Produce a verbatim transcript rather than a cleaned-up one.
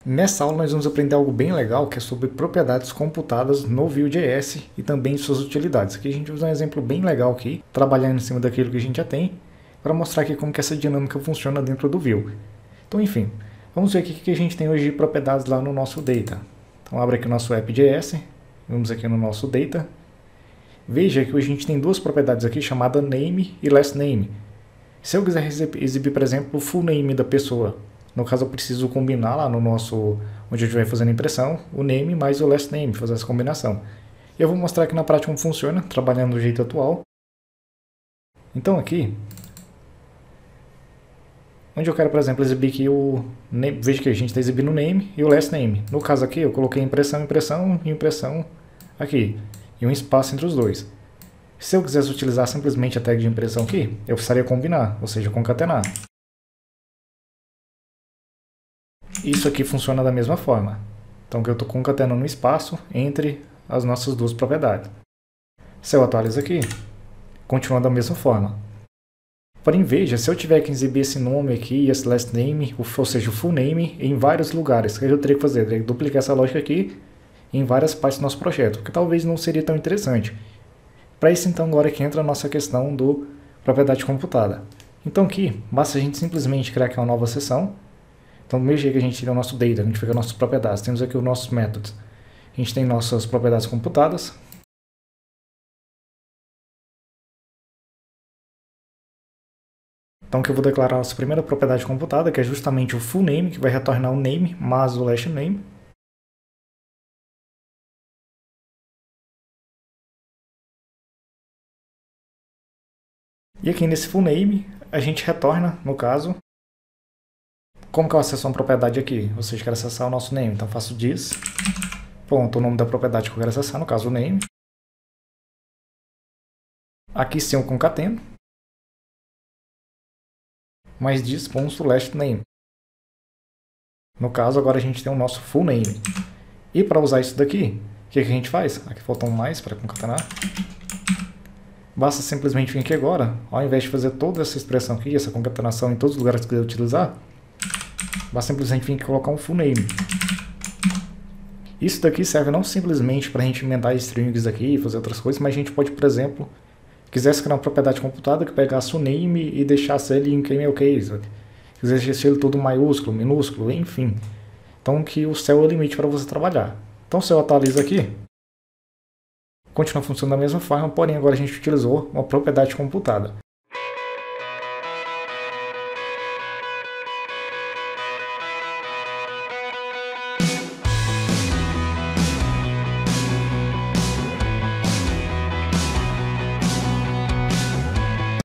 Nessa aula nós vamos aprender algo bem legal que é sobre propriedades computadas no Vue.js e também suas utilidades. Aqui a gente usa um exemplo bem legal aqui, trabalhando em cima daquilo que a gente já tem, para mostrar aqui como que essa dinâmica funciona dentro do Vue. Então enfim, vamos ver aqui o que a gente tem hoje de propriedades lá no nosso data. Então abre aqui o nosso app.js, vamos aqui no nosso data. Veja que hoje a gente tem duas propriedades aqui chamadas name e last name. Se eu quiser exibir, por exemplo, o full name da pessoa, no caso eu preciso combinar lá no nosso, onde a gente vai fazendo a impressão, o name mais o last name, fazer essa combinação. Eu vou mostrar aqui na prática como funciona, trabalhando do jeito atual. Então aqui, onde eu quero, por exemplo, exibir aqui o name, veja que a gente está exibindo o name e o last name. No caso aqui eu coloquei impressão, impressão e impressão aqui, e um espaço entre os dois. Se eu quisesse utilizar simplesmente a tag de impressão aqui, eu precisaria combinar, ou seja, concatenar. Isso aqui funciona da mesma forma. Então que eu estou concatenando um espaço entre as nossas duas propriedades. Se eu atualizo aqui, continua da mesma forma. Porém, veja, se eu tiver que exibir esse nome aqui, esse last name, ou seja, o full name, em vários lugares, o que eu teria que fazer? Eu teria que duplicar essa lógica aqui em várias partes do nosso projeto, que talvez não seria tão interessante. Para isso, então, agora que entra a nossa questão do propriedade computada. Então aqui, basta a gente simplesmente criar aqui uma nova seção. Então, do mesmo jeito que a gente tem o nosso data, a gente fica nossas propriedades, temos aqui os nossos métodos. A gente tem nossas propriedades computadas. Então, que eu vou declarar a nossa primeira propriedade computada, que é justamente o full name, que vai retornar o name mais o last name. E aqui nesse full name, a gente retorna, no caso, como que eu acesso uma propriedade aqui? Ou seja, eu quero acessar o nosso name, então eu faço this, ponto, o nome da propriedade que eu quero acessar, no caso o name. Aqui sim eu concateno, mais this, ponto, last name. No caso, agora a gente tem o nosso full name. E para usar isso daqui, o que, que a gente faz? Aqui faltam mais para concatenar. Basta simplesmente vir aqui agora, ao invés de fazer toda essa expressão aqui, essa concatenação em todos os lugares que eu utilizar, basta simplesmente vir aqui e colocar um full name. Isso daqui serve não simplesmente para a gente emendar strings aqui e fazer outras coisas, mas a gente pode, por exemplo, quisesse criar uma propriedade computada que pegasse o name e deixasse ele em camel case, quisesse deixar ele todo maiúsculo, minúsculo, enfim. Então que o céu é o limite para você trabalhar. Então se eu atualizo aqui, continua funcionando da mesma forma, porém agora a gente utilizou uma propriedade computada.